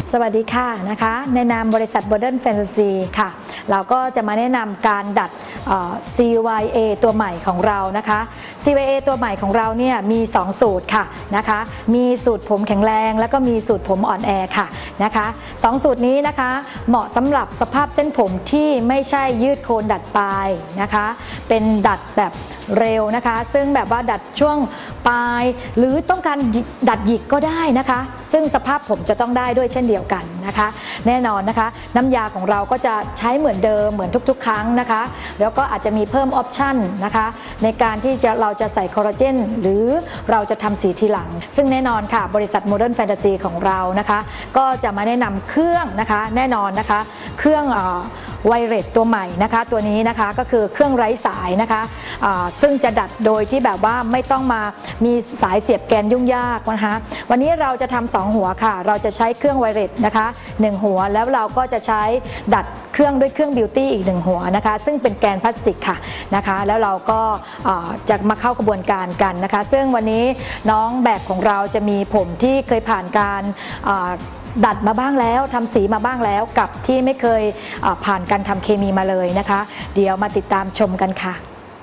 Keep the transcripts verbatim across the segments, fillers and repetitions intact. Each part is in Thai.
สวัสดีค่ะนะคะในนามบริษัท Modern Fantasy ค่ะเราก็จะมาแนะนำการดัด ซี วาย เอ ตัวใหม่ของเรานะคะ ซี วาย เอ ตัวใหม่ของเราเนี่ยมีสองสูตรค่ะนะคะมีสูตรผมแข็งแรงแล้วก็มีสูตรผมอ่อนแอค่ะนะคะสองสูตรนี้นะคะเหมาะสำหรับสภาพเส้นผมที่ไม่ใช่ยืดโคนดัดปลายนะคะเป็นดัดแบบเร็วนะคะซึ่งแบบว่าดัดช่วงปลายหรือต้องการดัดหยิกก็ได้นะคะซึ่งสภาพผมจะต้องได้ด้วยเช่นเดียวกันนะคะแน่นอนนะคะน้ำยาของเราก็จะใช้เหมือนเดิมเหมือนทุกๆครั้งนะคะแล้วก็อาจจะมีเพิ่มออปชั่นนะคะในการที่จะเราจะใส่คอลลาเจนหรือเราจะทำสีทีหลังซึ่งแน่นอนค่ะบริษัท Modern Fantasy ของเรานะคะก็จะมาแนะนำเครื่องนะคะแน่นอนนะคะเครื่องไวเลสตัวใหม่นะคะตัวนี้นะคะก็คือเครื่องไร้สายนะคะซึ่งจะดัดโดยที่แบบว่าไม่ต้องมามีสายเสียบแกนยุ่งยากนะคะวันนี้เราจะทำสองหัวค่ะเราจะใช้เครื่องไวเลสนะคะหนึ่งหัวแล้วเราก็จะใช้ดัดเครื่องด้วยเครื่องบิวตี้อีกหนึ่งหัวนะคะซึ่งเป็นแกนพลาสติกค่ะนะคะแล้วเราก็จะมาเข้ากระบวนการกันนะคะซึ่งวันนี้น้องแบบของเราจะมีผมที่เคยผ่านการดัดมาบ้างแล้วทำสีมาบ้างแล้วกับที่ไม่เคยผ่านการทำเคมีมาเลยนะคะเดี๋ยวมาติดตามชมกันค่ะ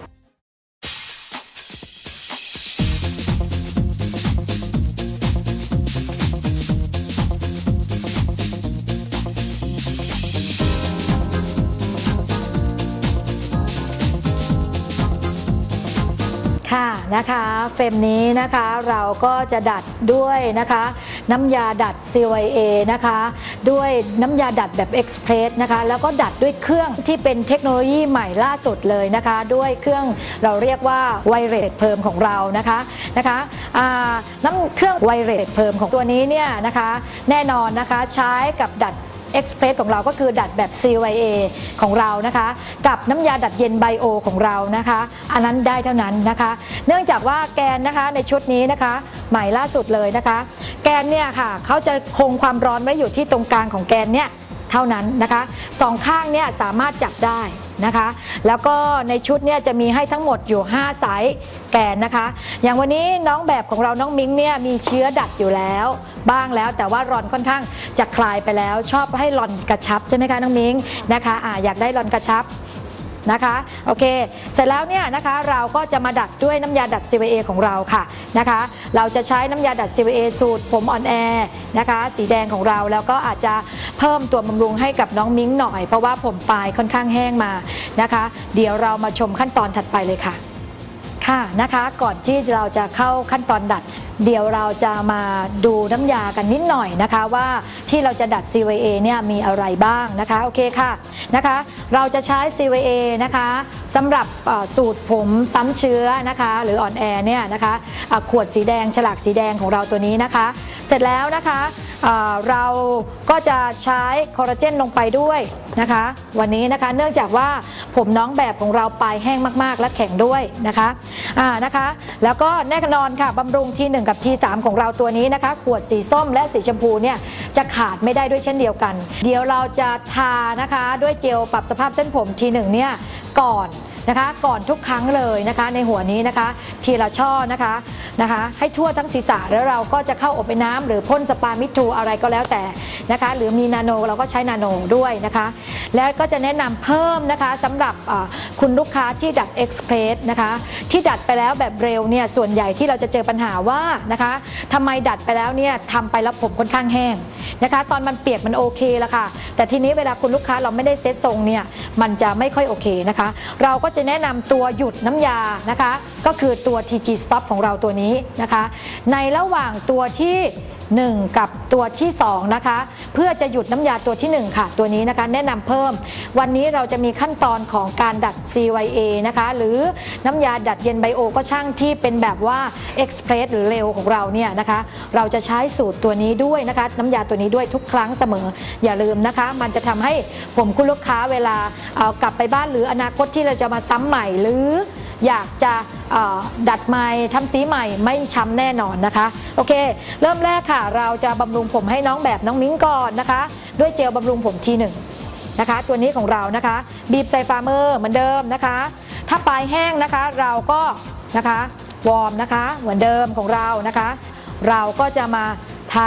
ค่ะนะคะเฟรมนี้นะคะเราก็จะดัดด้วยนะคะน้ำยาดัด ซี วาย เอ นะคะด้วยน้ำยาดัดแบบ Express นะคะแล้วก็ดัดด้วยเครื่องที่เป็นเทคโนโลยีใหม่ล่าสุดเลยนะคะด้วยเครื่องเราเรียกว่าไวเลสเพิ่มของเรานะคะนะคะน้ำเครื่องไวเลสเพิ่มของตัวนี้เนี่ยนะคะแน่นอนนะคะใช้กับดัดExpress ของเราก็คือดัดแบบ ซี วาย เอ ของเรานะคะกับน้ำยาดัดเย็นไบโอของเรานะคะอันนั้นได้เท่านั้นนะคะเนื่องจากว่าแกนนะคะในชุดนี้นะคะใหม่ล่าสุดเลยนะคะแกนเนี่ยค่ะเขาจะคงความร้อนไว้อยู่ที่ตรงกลางของแกนเนี่ยเท่านั้นนะคะสองข้างเนี่ยสามารถจับได้นะคะแล้วก็ในชุดเนี่ยจะมีให้ทั้งหมดอยู่ห้าไซส์แกนนะคะอย่างวันนี้น้องแบบของเราน้องมิ้งเนี่ยมีเชื้อดัดอยู่แล้วบ้างแล้วแต่ว่ารอนค่อนข้างจะคลายไปแล้วชอบให้รอนกระชับใช่ไหมคะน้องมิ้งนะคะอ่าอยากได้รอนกระชับนะคะโอเคเสร็จแล้วเนี่ยนะคะเราก็จะมาดัดด้วยน้ำยาดัด ซี วาย เอ ของเราค่ะนะคะเราจะใช้น้ำยาดัด ซี วาย เอ สูตรผมอ่อนแอนะคะสีแดงของเราแล้วก็อาจจะเพิ่มตัวบำรุงให้กับน้องมิ้งหน่อยเพราะว่าผมปลายค่อนข้างแห้งมานะคะเดี๋ยวเรามาชมขั้นตอนถัดไปเลยค่ะค่ะนะคะก่อนที่เราจะเข้าขั้นตอนดัดเดี๋ยวเราจะมาดูน้ำยากันนิดหน่อยนะคะว่าที่เราจะดัด ซี วาย เอ เนี่ยมีอะไรบ้างนะคะโอเคค่ะนะคะเราจะใช้ ซี วาย เอ นะคะสำหรับสูตรผมซ้ำเชื้อนะคะหรืออ่อนแอเนี่ยนะคะขวดสีแดงฉลากสีแดงของเราตัวนี้นะคะเสร็จแล้วนะคะเราก็จะใช้คอลลาเจนลงไปด้วยนะคะวันนี้นะคะเนื่องจากว่าผมน้องแบบของเราปลายแห้งมากๆและแข็งด้วยนะคะอ่านะคะแล้วก็แน่นอนค่ะบำรุง ที หนึ่ง กับ ที สาม ของเราตัวนี้นะคะขวดสีส้มและสีชมพูเนี่ยจะขาดไม่ได้ด้วยเช่นเดียวกันเดี๋ยวเราจะทานะคะด้วยเจลปรับสภาพเส้นผม ที หนึ่ง เนี่ยก่อนนะคะก่อนทุกครั้งเลยนะคะในหัวนี้นะคะทีละช่อนะคะนะคะให้ทั่วทั้งศีรษะแล้วเราก็จะเข้าอบไอ้น้ำหรือพ่นสปามิทูอะไรก็แล้วแต่นะคะหรือมีนาโนเราก็ใช้นาโนด้วยนะคะแล้วก็จะแนะนำเพิ่มนะคะสำหรับคุณลูกค้าที่ดัด Express นะคะที่ดัดไปแล้วแบบเร็วเนี่ยส่วนใหญ่ที่เราจะเจอปัญหาว่านะคะทำไมดัดไปแล้วเนี่ยทำไปแล้วผมค่อนข้างแห้งนะคะตอนมันเปียกมันโอเคแล้วค่ะแต่ทีนี้เวลาคุณลูกค้าเราไม่ได้เซตทรงเนี่ยมันจะไม่ค่อยโอเคนะคะเราก็จะแนะนำตัวหยุดน้ำยานะคะก็คือตัว ที จี Stop ของเราตัวนี้นะคะในระหว่างตัวที่หนึ่งกับตัวที่สองนะคะเพื่อจะหยุดน้ำยาตัวที่หนึ่งค่ะตัวนี้นะคะแนะนำเพิ่มวันนี้เราจะมีขั้นตอนของการดัด ซี วาย เอ นะคะหรือน้ำยาดัดเย็นไบโอก็ช่างที่เป็นแบบว่า Express หรือเร็วของเราเนี่ยนะคะเราจะใช้สูตรตัวนี้ด้วยนะคะน้ำยาตัวนี้ด้วยทุกครั้งเสมออย่าลืมนะคะมันจะทำให้ผมคุณลูกค้าเวลาเอากลับไปบ้านหรืออนาคตที่เราจะมาซ้ำใหม่หรืออยากจะดัดใหม่ทำสีใหม่ไม่ช้ำแน่นอนนะคะโอเคเริ่มแรกค่ะเราจะบำรุงผมให้น้องแบบน้องมิ้งก่อนนะคะด้วยเจลบำรุงผม ที หนึ่ง นะคะตัวนี้ของเรานะคะบีบใส่ฝ่ามือเหมือนเดิมนะคะถ้าปลายแห้งนะคะเราก็นะคะวอร์มนะคะเหมือนเดิมของเรานะคะเราก็จะมาทา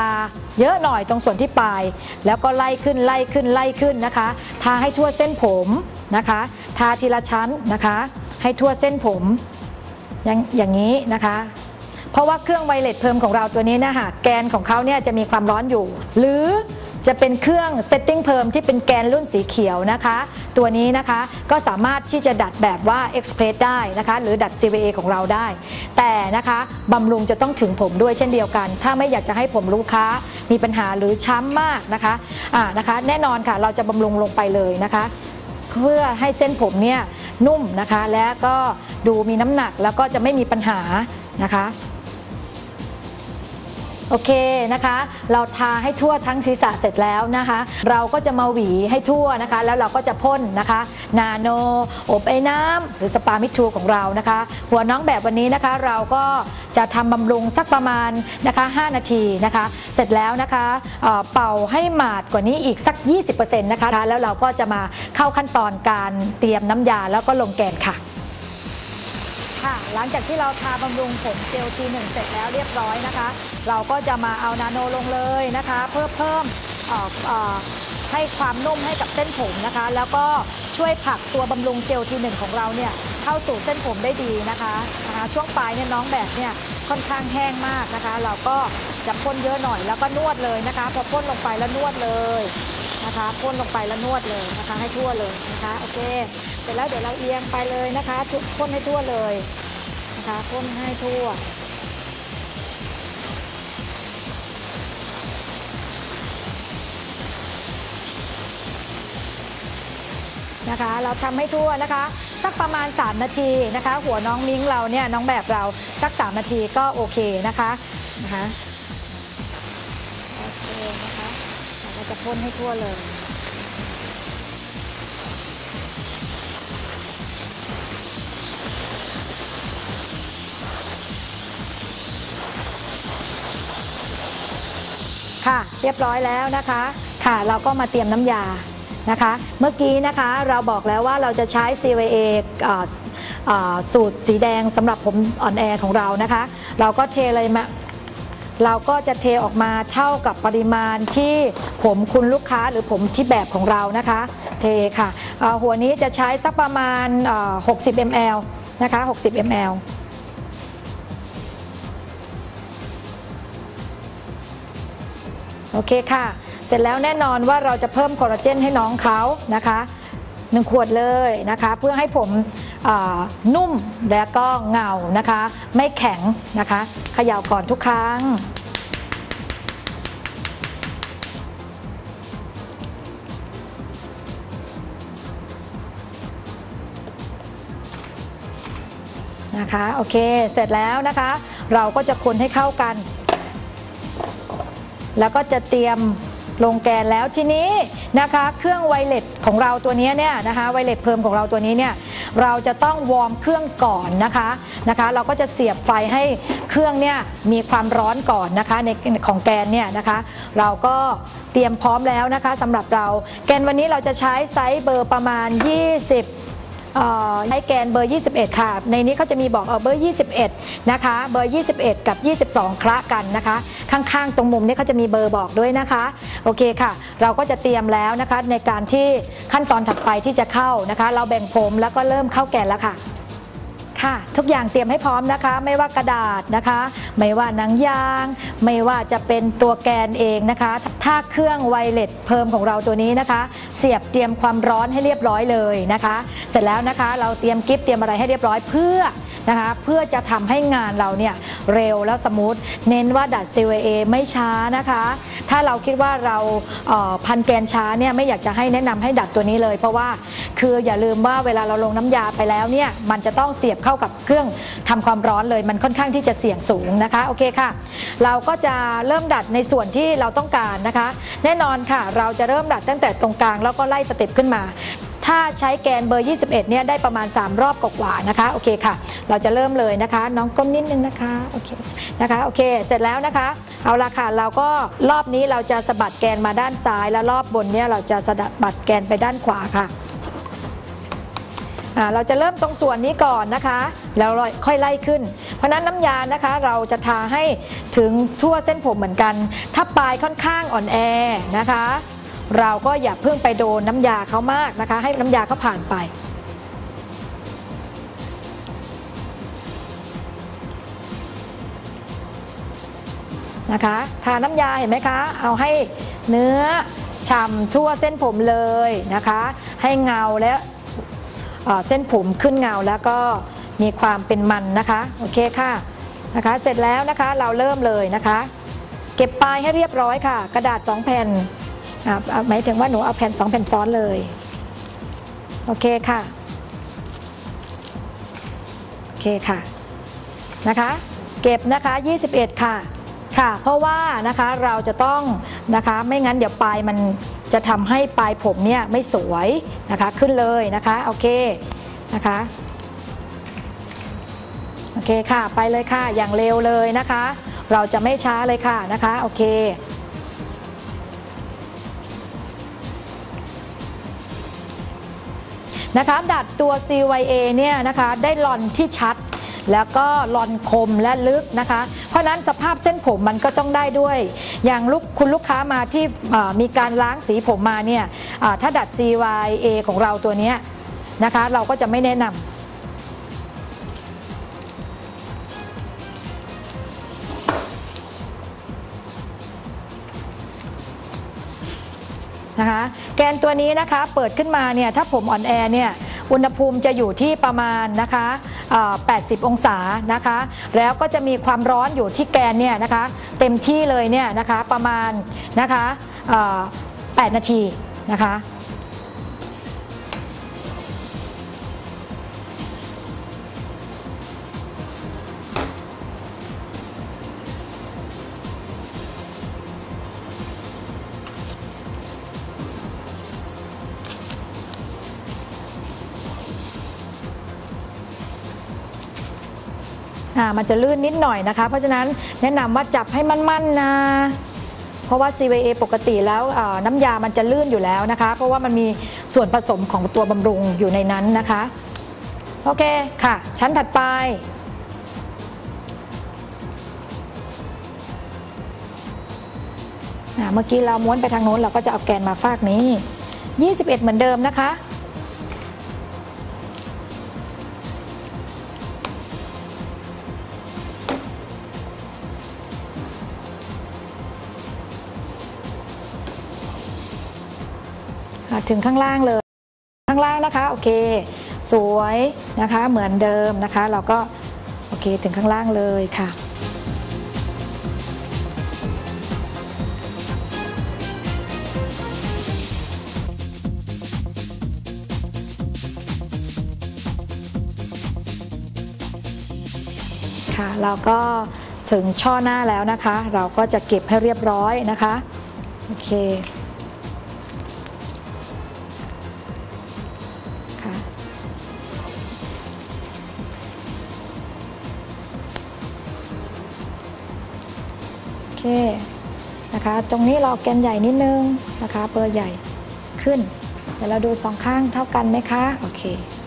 เยอะหน่อยตรงส่วนที่ปลายแล้วก็ไล่ขึ้นไล่ขึ้นไล่ขึ้นนะคะทาให้ทั่วเส้นผมนะคะทาทีละชั้นนะคะให้ทั่วเส้นผมอย่างอย่างนี้นะคะเพราะว่าเครื่องไวเลสเพิร์มของเราตัวนี้นะคะแกนของเขาเนี่ยจะมีความร้อนอยู่หรือจะเป็นเครื่อง setting perm ที่เป็นแกนรุ่นสีเขียวนะคะตัวนี้นะคะก็สามารถที่จะดัดแบบว่า Express ได้นะคะหรือดัด ซี วี เอ ของเราได้แต่นะคะบำรุงจะต้องถึงผมด้วยเช่นเดียวกันถ้าไม่อยากจะให้ผมลูกค้ามีปัญหาหรือช้ำมากนะคะอ่านะคะแน่นอนค่ะเราจะบำรุงลงไปเลยนะคะเพื่อให้เส้นผมเนี่ยนุ่มนะคะและก็ดูมีน้ำหนักแล้วก็จะไม่มีปัญหานะคะโอเคนะคะเราทาให้ทั่วทั้งศีรษะเสร็จแล้วนะคะเราก็จะมาหวีให้ทั่วนะคะแล้วเราก็จะพ่นนะคะนาโนอบไอ้น้ำหรือสปามิทูของเรานะคะหัวน้องแบบวันนี้นะคะเราก็จะทำบำรุงสักประมาณนะคะห้านาทีนะคะเสร็จแล้วนะคะเอ่อเป่าให้หมาดกว่านี้อีกสัก ยี่สิบเปอร์เซ็นต์ นะคะแล้วเราก็จะมาเข้าขั้นตอนการเตรียมน้ำยาแล้วก็ลงแกนค่ะค่ะหลังจากที่เราทาบำรุงผมเจล ที หนึ่ง เสร็จแล้วเรียบร้อยนะคะเราก็จะมาเอานาโนลงเลยนะคะเพื่อเพิ่มเอ่อเอ่อให้ความนุ่มให้กับเส้นผมนะคะแล้วก็ช่วยผลักตัวบำรุงเจล ที หนึ่ง ของเราเนี่ยเข้าสู่เส้นผมได้ดีนะคะนะคะช่วงปลายเนี่ยน้องแบบเนี่ยค่อนข้างแห้งมากนะคะเราก็จะพ่นเยอะหน่อยแล้วก็นวดเลยนะคะพอพ่นลงไปแล้วนวดเลยนะคะพ่นลงไปแล้วนวดเลยนะคะให้ทั่วเลยนะคะโอเคเสร็จแล้วเดี๋ยวเราเอียงไปเลยนะคะพ่นให้ทั่วเลยนะคะพ่นให้ทั่วนะคะเราทำให้ทั่วนะคะสักประมาณสามนาทีนะคะหัวน้องมิ้งเราเนี่ยน้องแบบเราสักสามนาทีก็โอเคนะคะนะคะโอเคนะคะเราก็จะพ่นให้ทั่วเลยค่ะเรียบร้อยแล้วนะคะค่ะเราก็มาเตรียมน้ำยานะคะเมื่อกี้นะคะเราบอกแล้วว่าเราจะใช้ ซี วี เอ สูตรสีแดงสำหรับผมอ่อนแอของเรานะคะเราก็เทเลยมาเราก็จะเทออกมาเท่ากับปริมาณที่ผมคุณลูกค้าหรือผมที่แบบของเรานะคะเทค่ะหัวนี้จะใช้สักประมาณหกสิบมิลลิลิตรนะคะหกสิบมิลลิลิตรโอเคค่ะเสร็จแล้วแน่นอนว่าเราจะเพิ่มคอลลาเจนให้น้องเขานะคะหนึ่งขวดเลยนะคะเพื่อให้ผมนุ่มและก็เงานะคะไม่แข็งนะคะเขย่าก่อนทุกครั้งนะคะโอเคเสร็จแล้วนะคะเราก็จะคนให้เข้ากันแล้วก็จะเตรียมลงแกนแล้วทีนี้นะคะเครื่องไวเลสของเราตัวนี้เนี่ยนะคะไวเลสเพิร์มของเราตัวนี้เนี่ยเราจะต้องวอร์มเครื่องก่อนนะคะนะคะเราก็จะเสียบไฟให้เครื่องเนี่ยมีความร้อนก่อนนะคะในของแกนเนี่ยนะคะเราก็เตรียมพร้อมแล้วนะคะสำหรับเราแกนวันนี้เราจะใช้ไซส์เบอร์ประมาณยี่สิบใช้แกนเบอร์ยี่สิบเอ็ดค่ะในนี้เขาจะมีบอกเบอร์ยี่สิบเอ็ดนะคะเบอร์ยี่สิบเอ็ดกับยี่สิบสองคละกันนะคะข้างๆตรงมุมนี้เขาจะมีเบอร์บอกด้วยนะคะโอเคค่ะเราก็จะเตรียมแล้วนะคะในการที่ขั้นตอนถัดไปที่จะเข้านะคะเราแบ่งผมแล้วก็เริ่มเข้าแกนแล้วค่ะค่ะทุกอย่างเตรียมให้พร้อมนะคะไม่ว่ากระดาษนะคะไม่ว่าหนังยางไม่ว่าจะเป็นตัวแกนเองนะคะถ้าเครื่องไวเลสเพิร์มของเราตัวนี้นะคะเสียบเตรียมความร้อนให้เรียบร้อยเลยนะคะเสร็จแล้วนะคะเราเตรียมกิ๊บเตรียมอะไรให้เรียบร้อยเพื่อนะคะเพื่อจะทำให้งานเราเนี่ยเร็วแล้วสมูทเน้นว่าดัด ซี วี เอ ไม่ช้านะคะถ้าเราคิดว่าเราเอ่อพันแกนช้าเนี่ยไม่อยากจะให้แนะนำให้ดัดตัวนี้เลยเพราะว่าคืออย่าลืมว่าเวลาเราลงน้ำยาไปแล้วเนี่ยมันจะต้องเสียบเข้ากับเครื่องทำความร้อนเลยมันค่อนข้างที่จะเสี่ยงสูงนะคะโอเคค่ะเราก็จะเริ่มดัดในส่วนที่เราต้องการนะคะแน่นอนค่ะเราจะเริ่มดัดตั้งแต่ตรงกลางแล้วก็ไล่สเต็ปขึ้นมาถ้าใช้แกนเบอร์ยี่สิบเอ็ดเนี่ยได้ประมาณสามรอบกว่าๆนะคะโอเคค่ะเราจะเริ่มเลยนะคะน้องก้มนิดนึงนะคะโอเคนะคะโอเคเสร็จแล้วนะคะเอาละค่ะเราก็รอบนี้เราจะสะบัดแกนมาด้านซ้ายแล้วรอบบนเนี่ยเราจะสะบัดแกนไปด้านขวาค่ะเราจะเริ่มตรงส่วนนี้ก่อนนะคะแล้วค่อยไล่ขึ้นเพราะนั้นน้ำยานะคะเราจะทาให้ถึงทั่วเส้นผมเหมือนกันถ้าปลายค่อนข้างอ่อนแอนะคะเราก็อย่าเพิ่งไปโดนน้ำยาเขามากนะคะให้น้ำยาเขาผ่านไปนะคะทาน้ำยาเห็นไหมคะเอาให้เนื้อฉ่ำทั่วเส้นผมเลยนะคะให้เงาและเส้นผมขึ้นเงาแล้วก็มีความเป็นมันนะคะโอเคค่ะนะคะเสร็จแล้วนะคะเราเริ่มเลยนะคะเก็บปลายให้เรียบร้อยค่ะกระดาษสองแผ่นหมายถึงว่าหนูเอาแผ่นสองแผ่นซ้อนเลยโอเคค่ะโอเคค่ะนะคะเก็บนะคะยี่สิบเอ็ดค่ะค่ะเพราะว่านะคะเราจะต้องนะคะไม่งั้นเดี๋ยวปลายมันจะทำให้ปลายผมเนี่ยไม่สวยนะคะขึ้นเลยนะคะโอเคนะคะโอเคค่ะไปเลยค่ะอย่างเร็วเลยนะคะเราจะไม่ช้าเลยค่ะนะคะโอเคนะคะดัดตัว ซี วาย เอ เนี่ยนะคะได้ลอนที่ชัดแล้วก็ลอนคมและลึกนะคะเพราะนั้นสภาพเส้นผมมันก็ต้องได้ด้วยอย่างลูกคุณลูกค้ามาที่มีการล้างสีผมมาเนี่ยถ้าดัด ซี วาย เอ ของเราตัวนี้นะคะเราก็จะไม่แนะนำนะคะแกนตัวนี้นะคะเปิดขึ้นมาเนี่ยถ้าผมอ่อนแอเนี่ยอุณหภูมิจะอยู่ที่ประมาณนะคะแปดสิบองศานะคะแล้วก็จะมีความร้อนอยู่ที่แกนเนี่ยนะคะเต็มที่เลยเนี่ยนะคะประมาณนะคะแปดนาทีนะคะมันจะลื่นนิดหน่อยนะคะเพราะฉะนั้นแนะนำว่าจับให้มั่นๆนะเพราะว่า ซี วาย เอ ปกติแล้วน้ำยามันจะลื่นอยู่แล้วนะคะเพราะว่ามันมีส่วนผสมของตัวบำรุงอยู่ในนั้นนะคะโอเคค่ะชั้นถัดไปเมื่อกี้เราม้วนไปทางโน้นเราก็จะเอาแกนมาฟากนี้ยี่สิบเอ็ดเหมือนเดิมนะคะถึงข้างล่างเลยข้างล่างนะคะโอเคสวยนะคะเหมือนเดิมนะคะเราก็โอเคถึงข้างล่างเลยค่ะค่ะเราก็ถึงช่อหน้าแล้วนะคะเราก็จะเก็บให้เรียบร้อยนะคะโอเคโอเคนะคะตรงนี้เราแกนใหญ่นิดนึงนะคะเบอร์ใหญ่ขึ้นเดี๋ยวเราดูสองข้างเท่ากันไหมคะโอเค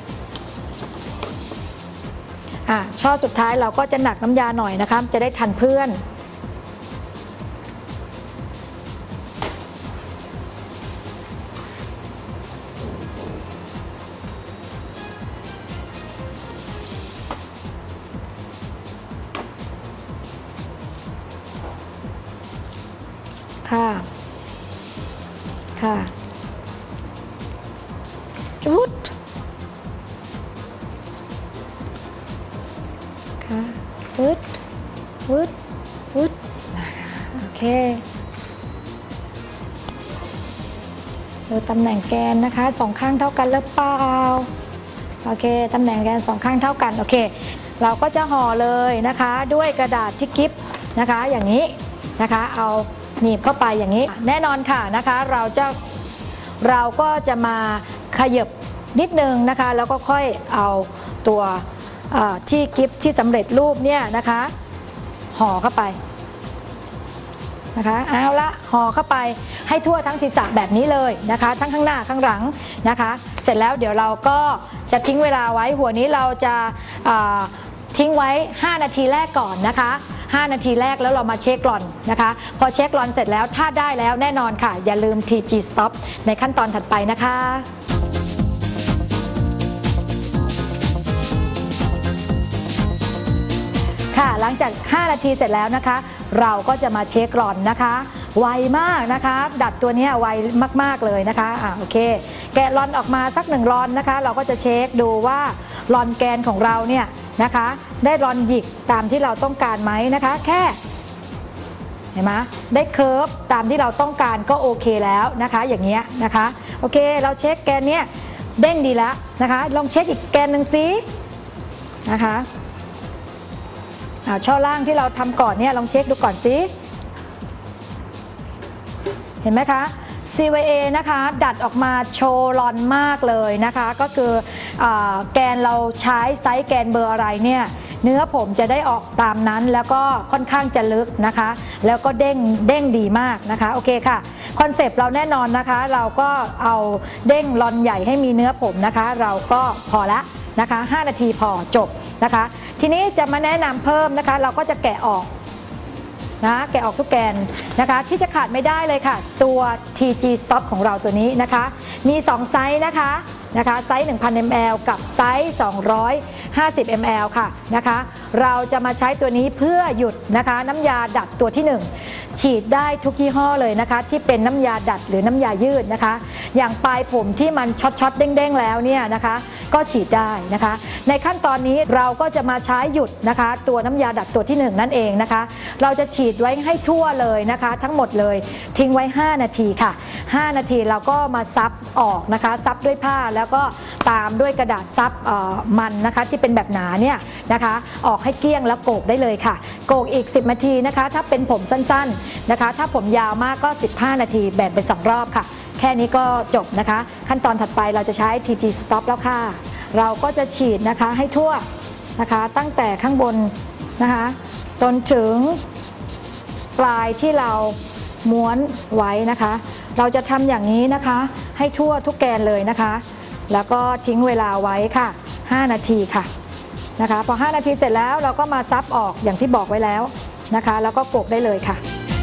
อ่ะช่อสุดท้ายเราก็จะหนักน้ำยาหน่อยนะคะจะได้ทันเพื่อนค่ะค่ะจุดค่ะวึดวึดวึดโอเคดูตำแหน่งแกนนะคะสองข้างเท่ากันหรือเปล่าโอเคตำแหน่งแกนสองข้างเท่ากันโอเคเราก็จะห่อเลยนะคะด้วยกระดาษที่กิ๊บนะคะอย่างนี้นะคะเอาหนีบเข้าไปอย่างนี้แน่นอนค่ะนะคะเราจะเราก็จะมาขยับนิดนึงนะคะแล้วก็ค่อยเอาตัวที่กิฟต์ที่สำเร็จรูปเนี่ยนะคะห่อเข้าไปนะคะเอาละห่อเข้าไปให้ทั่วทั้งศีรษะแบบนี้เลยนะคะทั้งข้างหน้าข้างหลังนะคะเสร็จแล้วเดี๋ยวเราก็จะทิ้งเวลาไว้หัวนี้เราจะทิ้งไว้ห้านาทีแรกก่อนนะคะห้านาทีแรกแล้วเรามาเช็ครอนนะคะพอเช็ครอนเสร็จแล้วถ้าได้แล้วแน่นอนค่ะอย่าลืม ที จี Stop ในขั้นตอนถัดไปนะคะค่ะหลังจากห้านาทีเสร็จแล้วนะคะเราก็จะมาเช็ครอนนะคะไวมากนะคะดัดตัวนี้ไวมากๆเลยนะคะอ่าโอเคแกะรอนออกมาสักหนึ่งรอนนะคะเราก็จะเช็คดูว่ารอนแกนของเราเนี่ยนะคะได้รอนหยิกตามที่เราต้องการไหมนะคะแค่เห็นไหมได้เคิร์ฟตามที่เราต้องการก็โอเคแล้วนะคะอย่างเงี้ยนะคะโอเคเราเช็คแกนเนี้ยเด้งดีแล้วนะคะลองเช็คอีกแกนหนึ่งซินะคะช่อล่างที่เราทำก่อนเนี่ยลองเช็คดูก่อนซิเห็นไหมคะ ซี วาย เอ นะคะดัดออกมาโชว์รอนมากเลยนะคะก็คืออแกนเราใช้ไซส์แกนเบอร์อะไรเนี่ยเนื้อผมจะได้ออกตามนั้นแล้วก็ค่อนข้างจะลึกนะคะแล้วก็เด้งเด้งดีมากนะคะโอเคค่ะคอนเซปต์เราแน่นอนนะคะเราก็เอาเด้งรอนใหญ่ให้มีเนื้อผมนะคะเราก็พอละนะคะห้านาทีพอจบนะคะทีนี้จะมาแนะนำเพิ่มนะคะเราก็จะแกะออกนะแกะออกทุกแกนนะคะที่จะขาดไม่ได้เลยค่ะตัว ที จี Stop ของเราตัวนี้นะคะมีสองไซส์นะคะนะคะไซส์ หนึ่งพัน มิลลิลิตร กับไซส์ สองร้อยห้าสิบ มิลลิลิตร ค่ะนะคะเราจะมาใช้ตัวนี้เพื่อหยุดนะคะน้ำยาดัดตัวที่หนึ่งฉีดได้ทุกยี่ห้อเลยนะคะที่เป็นน้ำยาดัดหรือน้ำยายืดนะคะอย่างปลายผมที่มันช็อตช็อตเด้งๆแล้วเนี่ยนะคะก็ฉีดได้นะคะในขั้นตอนนี้เราก็จะมาใช้หยุดนะคะตัวน้ำยาดัดตัวที่หนึ่งนั่นเองนะคะเราจะฉีดไว้ให้ทั่วเลยนะคะทั้งหมดเลยทิ้งไว้ห้านาทีค่ะห้านาทีเราก็มาซับออกนะคะซับด้วยผ้าแล้วก็ตามด้วยกระดาษซับมันนะคะที่เป็นแบบหนาเนี่ยนะคะออกให้เกลี้ยงแล้วโกกได้เลยค่ะโกกอีกสิบนาทีนะคะถ้าเป็นผมสั้นๆนะคะถ้าผมยาวมากก็สิบห้านาทีแบ่งเป็นสองรอบค่ะแค่นี้ก็จบนะคะขั้นตอนถัดไปเราจะใช้ ที จี Stop แล้วค่ะเราก็จะฉีดนะคะให้ทั่วนะคะตั้งแต่ข้างบนนะคะจนถึงปลายที่เราม้วนไว้นะคะเราจะทำอย่างนี้นะคะให้ทั่วทุกแกนเลยนะคะแล้วก็ทิ้งเวลาไว้ค่ะห้านาทีค่ะนะคะพอห้านาทีเสร็จแล้วเราก็มาซับออกอย่างที่บอกไว้แล้วนะคะแล้วก็โกกได้เลยค่ะ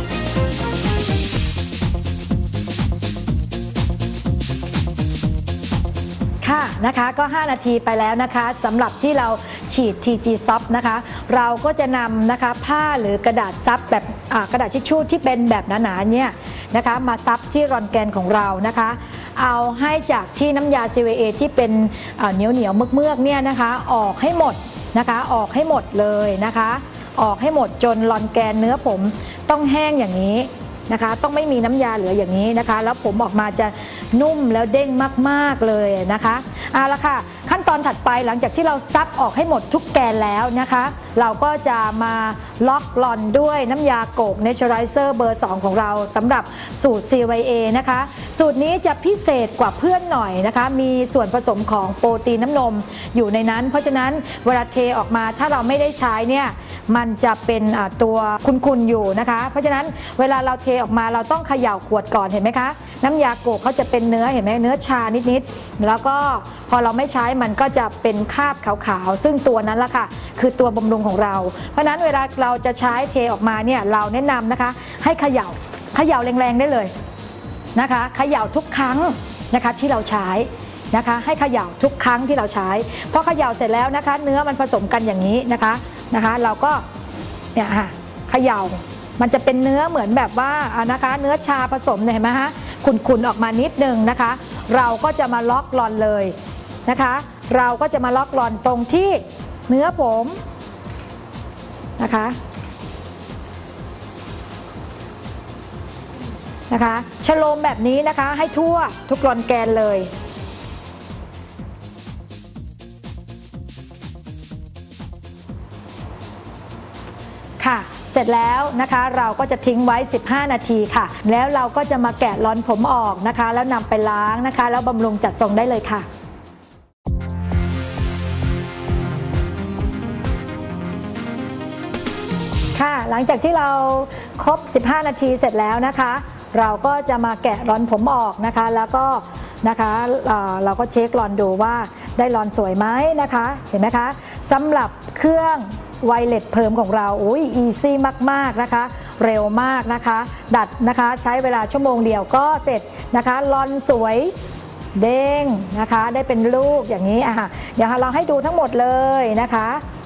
ค่ะนะคะก็ห้านาทีไปแล้วนะคะสำหรับที่เราฉีด ที จี Stop นะคะเราก็จะนำนะคะผ้าหรือกระดาษซับแบบกระดาษทิชชู่ที่เป็นแบบหนาๆเนี่ยนะคะมาซับที่รอนแกนของเรานะคะเอาให้จากที่น้ำยา ซี วาย เอ ที่เป็นเหนียวเหนียวเมือกๆเนี่ยนะคะออกให้หมดนะคะออกให้หมดเลยนะคะออกให้หมดจนรอนแกนเนื้อผมต้องแห้งอย่างนี้นะคะต้องไม่มีน้ำยาเหลืออย่างนี้นะคะแล้วผมออกมาจะนุ่มแล้วเด้งมากๆเลยนะคะเอาละค่ะขั้นตอนถัดไปหลังจากที่เราซับออกให้หมดทุกแกนแล้วนะคะเราก็จะมาล็อกรอนด้วยน้ำยาโกก Naturalizer เบอร์สองของเราสำหรับสูตร ซี วาย เอ นะคะสูตรนี้จะพิเศษกว่าเพื่อนหน่อยนะคะมีส่วนผสมของโปรตีนน้ำนมอยู่ในนั้นเพราะฉะนั้นเวลาเทออกมาถ้าเราไม่ได้ใช้เนี่ยมันจะเป็นตัวคุนๆอยู่นะคะเพราะฉะนั้นเวลาเราเทออกมาเราต้องเขย่าขวดก่อนเห็นไหมคะน้ำยาโกกเขาจะเป็นเนื้อเห็นไหมเนื้อชานิดๆแล้วก็พอเราไม่ใช้มันก็จะเป็นคราบขาวๆซึ่งตัวนั้นละค่ะคือตัวบำรุงของเราเพราะฉะนั้นเวลาเราจะใช้เทออกมาเนี่ยเราแนะนำนะคะให้เขย่าเขย่าแรงๆได้เลยนะคะเขย่าทุกครั้งนะคะที่เราใช้นะคะให้เขย่าทุกครั้งที่เราใช้พอเขย่าเสร็จแล้วนะคะเนื้อมันผสมกันอย่างนี้นะคะนะคะเราก็เนี่ยค่ะเขย่ามันจะเป็นเนื้อเหมือนแบบว่านะคะเนื้อชาผสมเห็นไหมฮะขุ่นๆออกมานิดนึงนะคะเราก็จะมาล็อกรอนเลยนะคะเราก็จะมาล็อกรอนตรงที่เนื้อผมนะคะนะคะชโลมแบบนี้นะคะให้ทั่วทุกรอนแกนเลยค่ะเสร็จแล้วนะคะเราก็จะทิ้งไว้สิบห้านาทีค่ะแล้วเราก็จะมาแกะรอนผมออกนะคะแล้วนำไปล้างนะคะแล้วบำรุงจัดทรงได้เลยค่ะค่ะหลังจากที่เราครบสิบห้านาทีเสร็จแล้วนะคะเราก็จะมาแกะรอนผมออกนะคะแล้วก็นะคะเราก็เช็ครอนดูว่าได้รอนสวยไหมนะคะเห็นไหมคะสำหรับเครื่องไวเลสเพิ่มของเราอุ้ยอีซี่มากๆนะคะเร็วมากนะคะดัดนะคะใช้เวลาชั่วโมงเดียวก็เสร็จนะคะลอนสวยเด้งนะคะได้เป็นลูกอย่างนี้อ่ะเดี๋ยวเราให้ดูทั้งหมดเลยนะคะ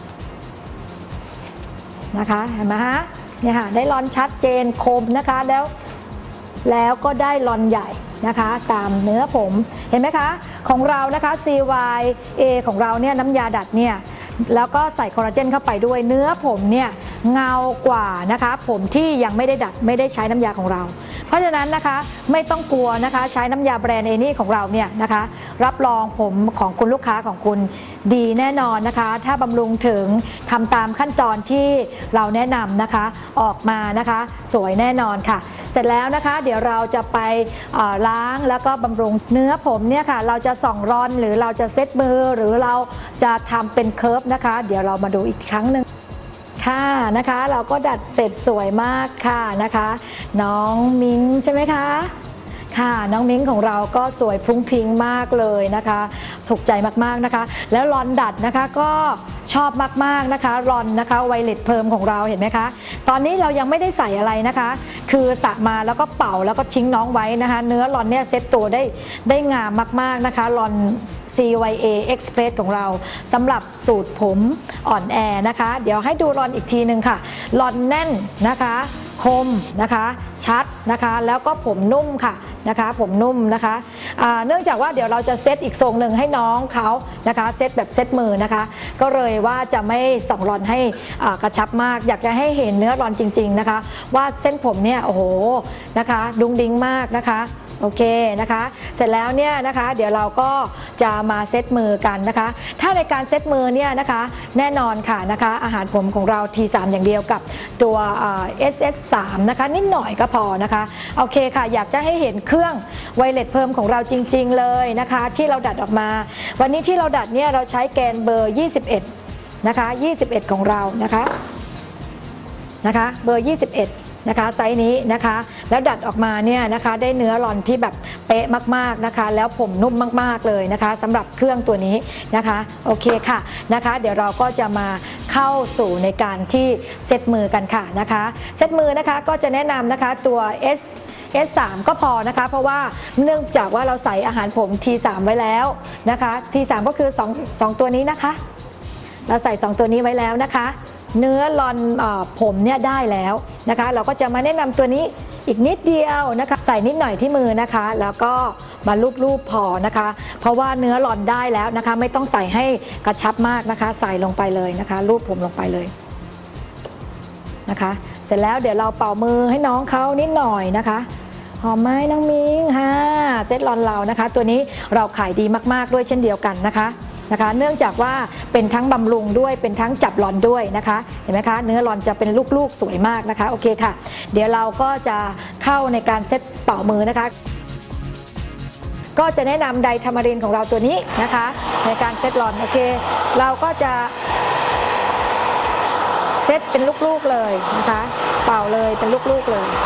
นะคะเห็นไหมฮะเนี่ยค่ะได้ลอนชัดเจนคมนะคะแล้วแล้วก็ได้ลอนใหญ่นะคะตามเนื้อผมเห็นไหมคะของเรานะคะ ซี วาย เอ ของเราเนี่ยน้ำยาดัดเนี่ยแล้วก็ใส่คอลลาเจนเข้าไปด้วยเนื้อผมเนี่ยเงากว่านะคะผมที่ยังไม่ได้ดัดไม่ได้ใช้น้ำยาของเราเพราะฉะนั้นนะคะไม่ต้องกลัวนะคะใช้น้ำยาแบรนด์เอนี่ของเราเนี่ยนะคะรับรองผมของคุณลูกค้าของคุณดีแน่นอนนะคะถ้าบำรุงถึงทำตามขั้นตอนที่เราแนะนำนะคะออกมานะคะสวยแน่นอนค่ะเสร็จแล้วนะคะเดี๋ยวเราจะไปล้างแล้วก็บำรุงเนื้อผมเนี่ยค่ะเราจะส่องรอนหรือเราจะเซตมือหรือเราจะทำเป็นเคิร์ฟนะคะเดี๋ยวเรามาดูอีกครั้งหนึ่งค่ะนะคะเราก็ดัดเสร็จสวยมากค่ะนะคะน้องมิ้งใช่ไหมคะค่ะน้องมิ้งของเราก็สวยพรุ้งพริ้งมากเลยนะคะถูกใจมากๆนะคะแล้วรอนดัดนะคะก็ชอบมากๆนะคะรอนนะคะไวเลสเพิ่มของเราเห็นไหมคะตอนนี้เรายังไม่ได้ใส่อะไรนะคะคือสระมาแล้วก็เป่าแล้วก็ทิ้งน้องไว้นะคะเนื้อรอนเนี่ยเซ็ตตัวได้ได้งามมากๆนะคะรอน ซี วาย เอ Express ของเราสำหรับสูตรผมอ่อนแอนะคะเดี๋ยวให้ดูรอนอีกทีหนึ่งค่ะรอนแน่นนะคะคมนะคะชัดนะคะแล้วก็ผมนุ่มค่ะนะคะผมนุ่มนะคะเนื่องจากว่าเดี๋ยวเราจะเซตอีกทรงหนึ่งให้น้องเขานะคะเซตแบบเซตมือนะคะก็เลยว่าจะไม่ส่องรอนให้กระชับมากอยากจะให้เห็นเนื้อรอนจริงๆนะคะว่าเส้นผมเนี่ยโอ้โหนะคะดุงดิ้งมากนะคะโอเคนะคะเสร็จแล้วเนี่ยนะคะเดี๋ยวเราก็จะมาเซตมือกันนะคะถ้าในการเซตมือเนี่ยนะคะแน่นอนค่ะนะคะอาหารผมของเรา ที สาม อย่างเดียวกับตัว เอส เอส สาม นะคะนิดหน่อยก็พอนะคะโอเคค่ะอยากจะให้เห็นเครื่องไวเลสเพิ่มของเราจริงๆเลยนะคะที่เราดัดออกมาวันนี้ที่เราดัดเนี่ยเราใช้แกนเบอร์ยี่สิบเอ็ดนะคะยี่สิบเอ็ดของเรานะคะนะคะเบอร์ยี่สิบเอ็ดนะคะไซส์นี้นะคะแล้วดัดออกมาเนี่ยนะคะได้เนื้อรอนที่แบบเป๊ะมากๆนะคะแล้วผมนุ่มมากๆเลยนะคะสำหรับเครื่องตัวนี้นะคะโอเคค่ะนะคะเดี๋ยวเราก็จะมาเข้าสู่ในการที่เซตมือกันค่ะนะคะเซตมือนะคะก็จะแนะนำนะคะตัว S เอส สาม ก็พอนะคะเพราะว่าเนื่องจากว่าเราใส่อาหารผม ที สาม ไว้แล้วนะคะ ที สาม ก็คือ2 2ตัวนี้นะคะเราใส่สองตัวนี้ไว้แล้วนะคะเนื้อรอนอผมเนี่ยได้แล้วนะคะเราก็จะมาแนะนำตัวนี้อีกนิดเดียวนะคะใส่นิดหน่อยที่มือนะคะแล้วก็มาลูบๆพอนะคะเพราะว่าเนื้อรอนได้แล้วนะคะไม่ต้องใส่ให้กระชับมากนะคะใส่ลงไปเลยนะคะลูบผมลงไปเลยนะคะเสร็จแล้วเดี๋ยวเราเป่ามือให้น้องเขานิดหน่อยนะคะหอมไหมน้องมิ้งค่ะเซตรอนเรานะคะตัวนี้เราขายดีมากๆด้วยเช่นเดียวกันนะคะนะคะเนื่องจากว่าเป็นทั้งบำรุงด้วยเป็นทั้งจับรอนด้วยนะคะเห็นไหมคะเนื้อรอนจะเป็นลูกๆสวยมากนะคะโอเคค่ะเดี๋ยวเราก็จะเข้าในการเซตเป่ามือนะคะก็จะแนะนำไดทามารินของเราตัวนี้นะคะในการเซตรอนโอเคเราก็จะเซตเป็นลูกๆเลยนะคะเป่าเลยเป็นลูกๆเลย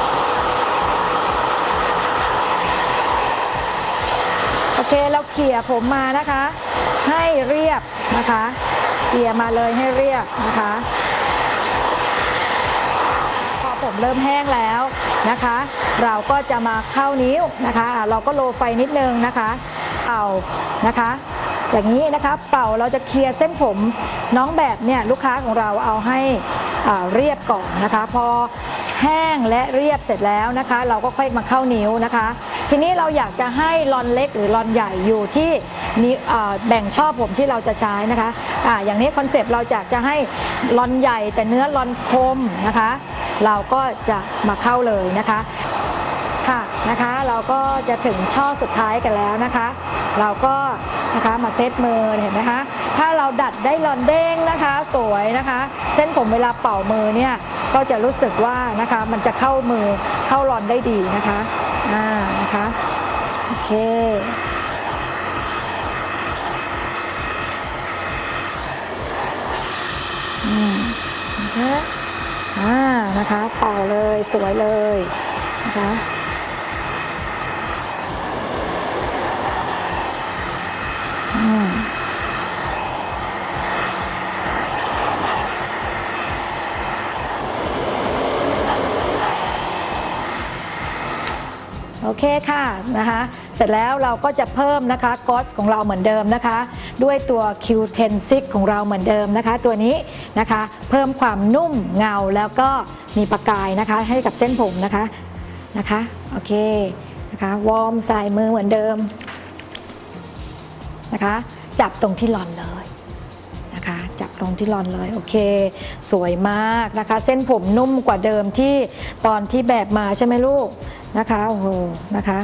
โอเคเราเขี่ยผมมานะคะให้เรียบนะคะเขี่ยมาเลยให้เรียบนะคะพอผมเริ่มแห้งแล้วนะคะเราก็จะมาเข้านิ้วนะคะเราก็โรยไฟนิดนึงนะคะเป่านะคะอย่างนี้นะคะเป่าเราจะเคลียร์เส้นผมน้องแบบเนี่ยลูกค้าของเราเอาให้เรียบก่อนนะคะพอแห้งและเรียบเสร็จแล้วนะคะเราก็ค่อยมาเข้านิ้วนะคะทีนี้เราอยากจะให้รอนเล็กหรือรอนใหญ่อยู่ที่นี้แบ่งชอบผมที่เราจะใช้นะคะอ่าอย่างนี้คอนเซปต์เราอยากจะให้รอนใหญ่แต่เนื้อรอนคมนะคะเราก็จะมาเข้าเลยนะคะค่ะนะคะเราก็จะถึงช่อสุดท้ายกันแล้วนะคะเราก็นะคะมาเซตมือเห็นไหมคะถ้าเราดัดได้รอนเด้งนะคะสวยนะคะเส้นผมเวลาเป่ามือเนี่ยก็จะรู้สึกว่านะคะมันจะเข้ามือเข้ารอนได้ดีนะคะอ่านะคะโอเคอืมนะคะอ่านะคะเป่าเลยสวยเลยนะคะอืมเคค่ะนะคะเสร็จแล้วเราก็จะเพิ่มนะคะกอสของเราเหมือนเดิมนะคะด้วยตัว คิว เท็น ซิก ของเราเหมือนเดิมนะคะตัวนี้นะคะเพิ่มความนุ่มเงาแล้วก็มีประกายนะคะให้กับเส้นผมนะคะนะคะโอเคนะคะวอร์มใส่มือเหมือนเดิมนะคะจับตรงที่หลอนเลยนะคะจับตรงที่หลอนเลยโอเคสวยมากนะคะเส้นผมนุ่มกว่าเดิมที่ตอนที่แบบมาใช่ไหมลูกนะคะโอ้โหนะคะ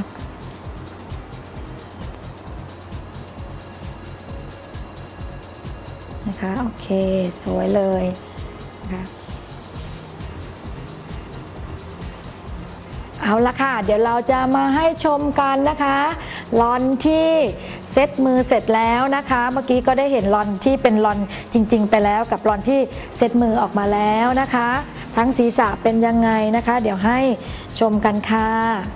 นะคะโอเคสวยเลยนะคะเอาละค่ะเดี๋ยวเราจะมาให้ชมกันนะคะลอนที่เซตมือเสร็จแล้วนะคะเมื่อกี้ก็ได้เห็นลอนที่เป็นลอนจริงๆไปแล้วกับลอนที่เซตมือออกมาแล้วนะคะทั้งศีรษะเป็นยังไงนะคะเดี๋ยวให้ชมกันค่ะ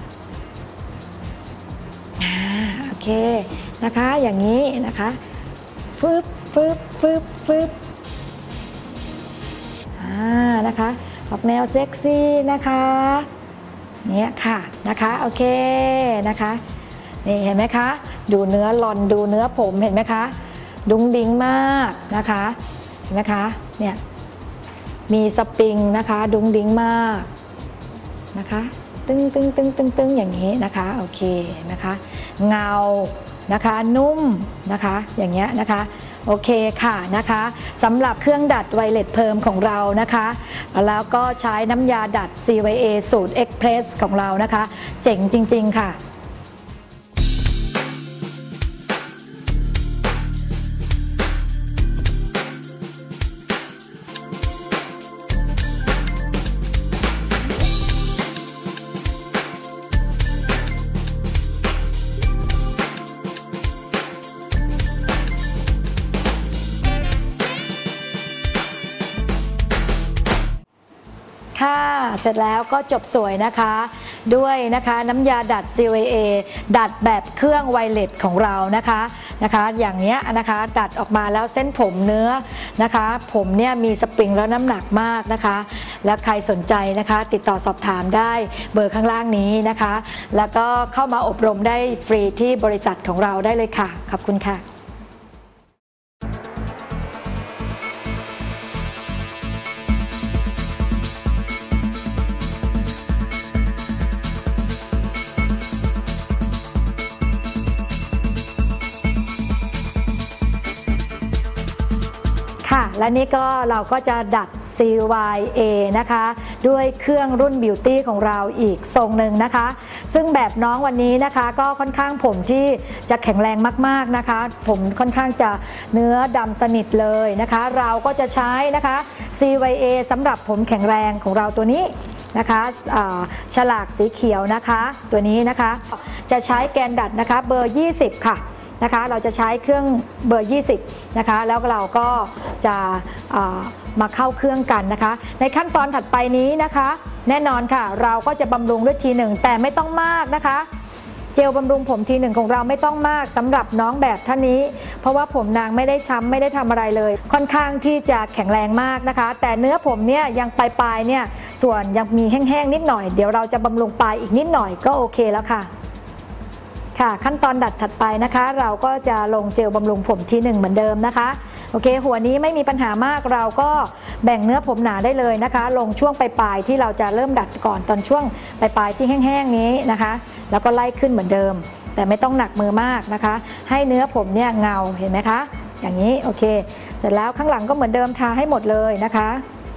อ่าโอเคนะคะอย่างนี้นะคะฟึบฟึบฟึบฟึบอ่านะคะออกแนวเซ็กซี่นะคะเนี่ยค่ะนะคะโอเคนะคะนี่เห็นไหมคะดูเนื้อลอนดูเนื้อผมเห็นไหมคะดุ้งดิ้งมากนะคะเห็นไหมคะเนี่ยมีสปริงนะคะดุ้งดิ้งมากนะคะตึงตึงตึงตึงตึงอย่างนี้นะคะโอเคเห็นไหมคะเงานะคะนุ่มนะคะอย่างเงี้ยนะคะโอเคค่ะนะคะสำหรับเครื่องดัดไวเลตเพิร์มของเรานะคะแล้วก็ใช้น้ำยาดัด ซี วาย เอ สูตร Express ของเรานะคะเจ๋งจริงๆค่ะค่ะเสร็จแล้วก็จบสวยนะคะด้วยนะคะน้ำยาดัด ซี วาย เอ ดัดแบบเครื่องไวเลสของเรานะคะนะคะอย่างเนี้ยนะคะดัดออกมาแล้วเส้นผมเนื้อนะคะผมเนี่ยมีสปริงแล้วน้ำหนักมากนะคะและใครสนใจนะคะติดต่อสอบถามได้เบอร์ข้างล่างนี้นะคะแล้วก็เข้ามาอบรมได้ฟรีที่บริษัทของเราได้เลยค่ะขอบคุณค่ะค่ะและนี่ก็เราก็จะดัด ซี วาย เอ นะคะด้วยเครื่องรุ่นบิวตี้ของเราอีกทรงหนึ่งนะคะซึ่งแบบน้องวันนี้นะคะก็ค่อนข้างผมที่จะแข็งแรงมากๆนะคะผมค่อนข้างจะเนื้อดำสนิทเลยนะคะเราก็จะใช้นะคะ ซี วาย เอ สำหรับผมแข็งแรงของเราตัวนี้นะคะฉลากสีเขียวนะคะตัวนี้นะคะจะใช้แกนดัดนะคะเบอร์ยี่สิบค่ะนะคะเราจะใช้เครื่องเบอร์ยี่สิบนะคะแล้วเราก็จะมาเข้าเครื่องกันนะคะในขั้นตอนถัดไปนี้นะคะแน่นอนค่ะเราก็จะบำรุงด้วยทีหนึ่งแต่ไม่ต้องมากนะคะเจลบำรุงผมทีหนึ่งของเราไม่ต้องมากสำหรับน้องแบบท่านนี้เพราะว่าผมนางไม่ได้ช้ำไม่ได้ทำอะไรเลยค่อนข้างที่จะแข็งแรงมากนะคะแต่เนื้อผมเนี่ยยังปลายๆเนี่ยส่วนยังมีแห้งๆนิดหน่อยเดี๋ยวเราจะบำรุงปลายอีกนิดหน่อยก็โอเคแล้วค่ะค่ะขั้นตอนดัดถัดไปนะคะเราก็จะลงเจลบำรุงผมทีหนึ่งเหมือนเดิมนะคะโอเคหัวนี้ไม่มีปัญหามากเราก็แบ่งเนื้อผมหนาได้เลยนะคะลงช่วงปลายๆที่เราจะเริ่มดัดก่อนตอนช่วงปลายๆที่แห้งๆนี้นะคะแล้วก็ไล่ขึ้นเหมือนเดิมแต่ไม่ต้องหนักมือมากนะคะให้เนื้อผมเนี่ยเงาเห็นไหมคะอย่างนี้โอเคเสร็จแล้วข้างหลังก็เหมือนเดิมทาให้หมดเลยนะคะ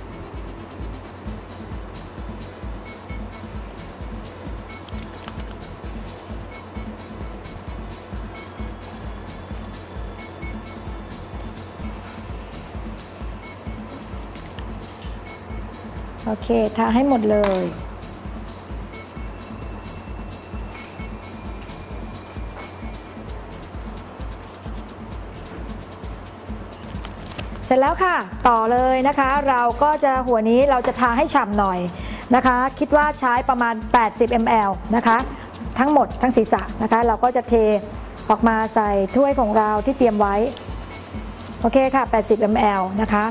โอเคทาให้หมดเลยเสร็จแล้วค่ะต่อเลยนะคะเราก็จะหัวนี้เราจะทาให้ฉ่ำหน่อยนะคะคิดว่าใช้ประมาณแปดสิบมิลลิลิตรนะคะทั้งหมดทั้งศีรษะนะคะเราก็จะเทออกมาใส่ถ้วยของเราที่เตรียมไว้โอเคค่ะแปดสิบมิลลิลิตรนะคะ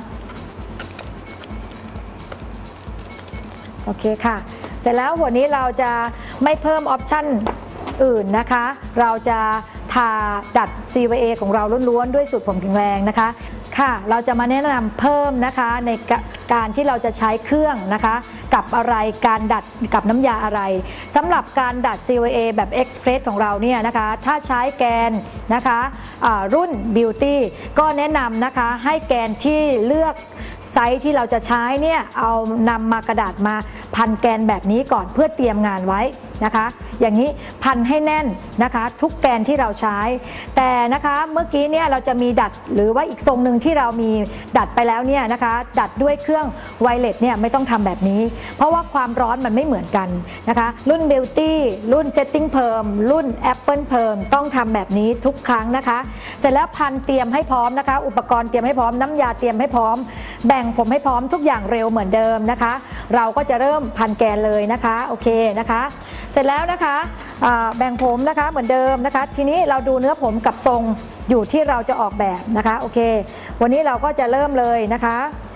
โอเคค่ะเสร็จแล้วหัวนี้เราจะไม่เพิ่มออปชั่นอื่นนะคะเราจะทาดัด ซี วาย เอ ของเราล้วนๆด้วยสูตรผมแข็งแรงนะคะค่ะเราจะมาแนะนำเพิ่มนะคะในการที่เราจะใช้เครื่องนะคะกับอะไรการดัดกับน้ำยาอะไรสำหรับการดัด ซี วาย เอ แบบ Express ของเราเนี่ยนะคะถ้าใช้แกนนะคะรุ่น Beauty ก็แนะนำนะคะให้แกนที่เลือกไซส์ที่เราจะใช้เนี่ยเอานำมากระดาษมาพันแกนแบบนี้ก่อนเพื่อเตรียมงานไว้นะคะอย่างนี้พันให้แน่นนะคะทุกแกนที่เราใช้แต่นะคะเมื่อกี้เนี่ยเราจะมีดัดหรือว่าอีกทรงหนึ่งที่เรามีดัดไปแล้วเนี่ยนะคะดัดด้วยเครื่องไวเลสเนี่ยไม่ต้องทำแบบนี้เพราะว่าความร้อนมันไม่เหมือนกันนะคะรุ่น Beauty รุ่น Setting Perm รุ่น Apple Perm ต้องทำแบบนี้ทุกครั้งนะคะเสร็จแล้วพันเตรียมให้พร้อมนะคะอุปกรณ์เตรียมให้พร้อมน้ำยาเตรียมให้พร้อมแบ่งผมให้พร้อมทุกอย่างเร็วเหมือนเดิมนะคะเราก็จะเริ่มพันแกนเลยนะคะโอเคนะคะเสร็จแล้วนะคะแบ่งผมนะคะเหมือนเดิมนะคะทีนี้เราดูเนื้อผมกับทรงอยู่ที่เราจะออกแบบนะคะโอเควันนี้เราก็จะเริ่มเลยนะคะ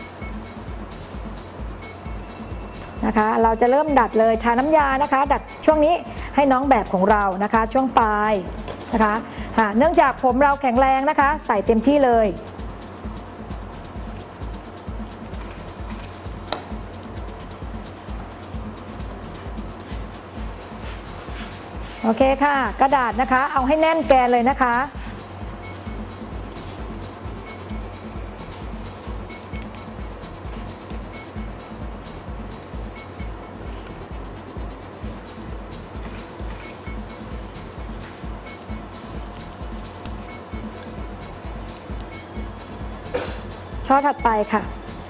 นะคะเราจะเริ่มดัดเลยทาน้ำยานะคะดัดช่วงนี้ให้น้องแบบของเรานะคะช่วงปลายนะคะเนื่องจากผมเราแข็งแรงนะคะใส่เต็มที่เลยโอเคค่ะกระดาษนะคะเอาให้แน่นแกนเลยนะคะช่อถัดไปค่ะ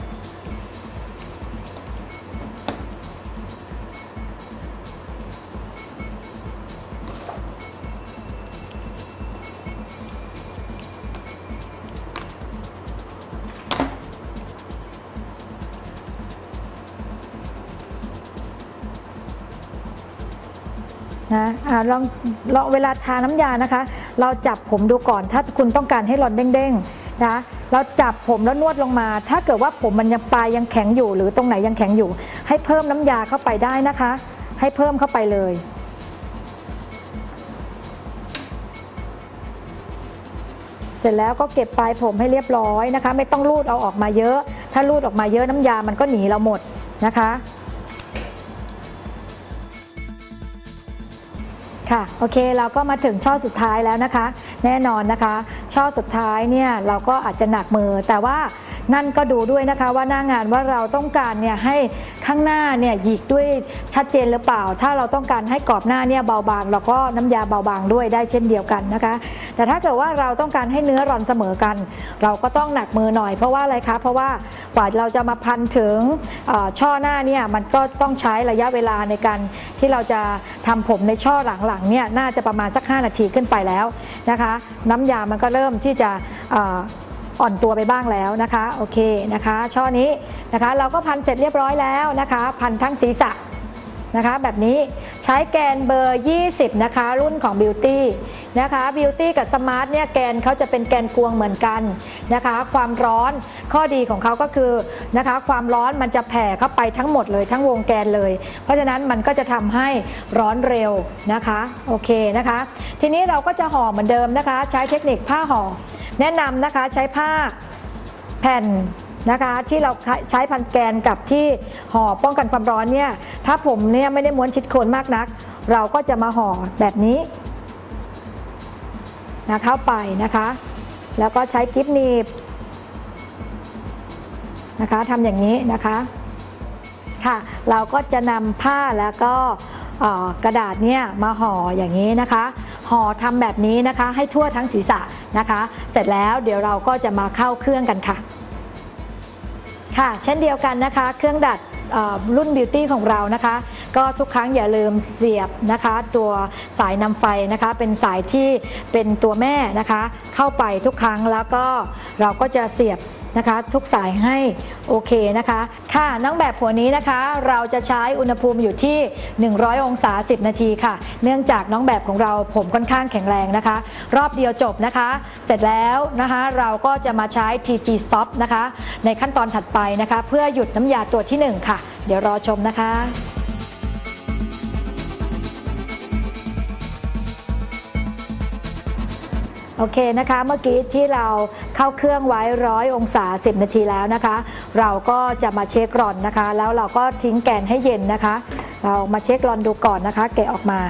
นะอ่าลองลองเวลาทาน้ำยานะคะเราจับผมดูก่อนถ้าคุณต้องการให้หลอนเด้งๆนะเราจับผมแล้วนวดลงมาถ้าเกิดว่าผมมันยังปลายยังแข็งอยู่หรือตรงไหนยังแข็งอยู่ให้เพิ่มน้ำยาเข้าไปได้นะคะให้เพิ่มเข้าไปเลยเสร็จแล้วก็เก็บปลายผมให้เรียบร้อยนะคะไม่ต้องรูดเอาออกมาเยอะถ้ารูดออกมาเยอะน้ำยามันก็หนีเราหมดนะคะค่ะโอเคเราก็มาถึงช่อสุดท้ายแล้วนะคะแน่นอนนะคะช่อสุดท้ายเนี่ยเราก็อาจจะหนักมือแต่ว่านั่นก็ดูด้วยนะคะว่าหน้างานว่าเราต้องการเนี่ยให้ข้างหน้าเนี่ยหยิกด้วยชัดเจนหรือเปล่าถ้าเราต้องการให้กรอบหน้าเนี่ยเบาบางเราก็น้ำยาเบาบางด้วยได้เช่นเดียวกันนะคะแต่ถ้าเกิดว่าเราต้องการให้เนื้อร่อนเสมอกันเราก็ต้องหนักมือหน่อยเพราะว่าอะไรคะเพราะว่ากว่าเราจะมาพันถึงช่อหน้าเนี่ยมันก็ต้องใช้ระยะเวลาในการที่เราจะทำผมในช่อหลังๆเนี่ยน่าจะประมาณสักห้านาทีขึ้นไปแล้วนะคะน้ำยามันก็เริ่มที่จะอ่อนตัวไปบ้างแล้วนะคะโอเคนะคะช่อนี้นะคะเราก็พันเสร็จเรียบร้อยแล้วนะคะพันทั้งศีรษะนะคะแบบนี้ใช้แกนเบอร์ยี่สิบนะคะรุ่นของ Beauty นะคะ Beauty กับ Smart เนี่ยแกนเขาจะเป็นแกนกวงเหมือนกันนะคะความร้อนข้อดีของเขาก็คือนะคะความร้อนมันจะแผ่เข้าไปทั้งหมดเลยทั้งวงแกนเลยเพราะฉะนั้นมันก็จะทำให้ร้อนเร็วนะคะโอเคนะคะทีนี้เราก็จะห่อเหมือนเดิมนะคะใช้เทคนิคผ้าห่อแนะนำนะคะใช้ผ้าแผ่นนะคะที่เราใช้พันแกนกับที่ห่อป้องกันความร้อนเนี่ยถ้าผมเนี่ยไม่ได้ม้วนชิดโคนมากนักเราก็จะมาห่อแบบนี้นะเข้าไปนะคะแล้วก็ใช้กิ๊บหนีบนะคะทำอย่างนี้นะคะค่ะเราก็จะนำผ้าแล้วก็กระดาษเนี่ยมาห่ออย่างนี้นะคะห่อทำแบบนี้นะคะให้ทั่วทั้งศีรษะนะคะเสร็จแล้วเดี๋ยวเราก็จะมาเข้าเครื่องกันค่ะค่ะเช่นเดียวกันนะคะเครื่องดัดรุ่น Beauty ของเรานะคะก็ทุกครั้งอย่าลืมเสียบนะคะตัวสายนำไฟนะคะเป็นสายที่เป็นตัวแม่นะคะเข้าไปทุกครั้งแล้วก็เราก็จะเสียบนะคะทุกสายให้โอเคนะคะค่ะน้องแบบหัวนี้นะคะเราจะใช้อุณหภูมิอยู่ที่หนึ่งร้อยองศาสิบนาทีค่ะเนื่องจากน้องแบบของเราผมค่อนข้างแข็งแรงนะคะรอบเดียวจบนะคะเสร็จแล้วนะคะเราก็จะมาใช้ ที จี Stop นะคะในขั้นตอนถัดไปนะคะเพื่อหยุดน้ำยาตัวที่หนึ่งค่ะเดี๋ยวรอชมนะคะโอเคนะคะเมื่อกี้ที่เราเข้าเครื่องไว้ร้อยองศาสิบนาทีแล้วนะคะเราก็จะมาเช็ครอนนะคะแล้วเราก็ทิ้งแกนให้เย็นนะคะเรามาเช็ครอนดูก่อนนะคะแกะออกมา